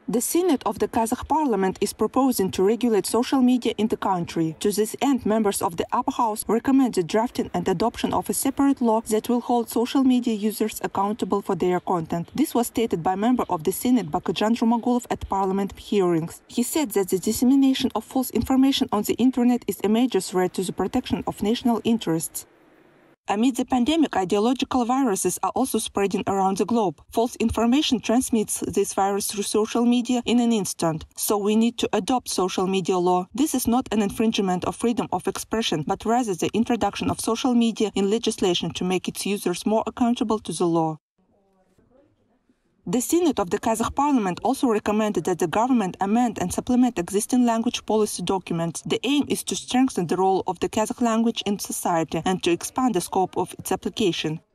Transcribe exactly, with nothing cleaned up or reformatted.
The Senate of the Kazakh parliament is proposing to regulate social media in the country. To this end, members of the upper house recommended drafting and adoption of a separate law that will hold social media users accountable for their content. This was stated by member of the Senate Bakujan Jumagulov at parliament hearings. He said that the dissemination of false information on the internet is a major threat to the protection of national interests. Amid the pandemic, ideological viruses are also spreading around the globe. False information transmits this virus through social media in an instant, so we need to adopt social media law. This is not an infringement of freedom of expression, but rather the introduction of social media in legislation to make its users more accountable to the law. The Senate of the Kazakh parliament also recommended that the government amend and supplement existing language policy documents. The aim is to strengthen the role of the Kazakh language in society and to expand the scope of its application.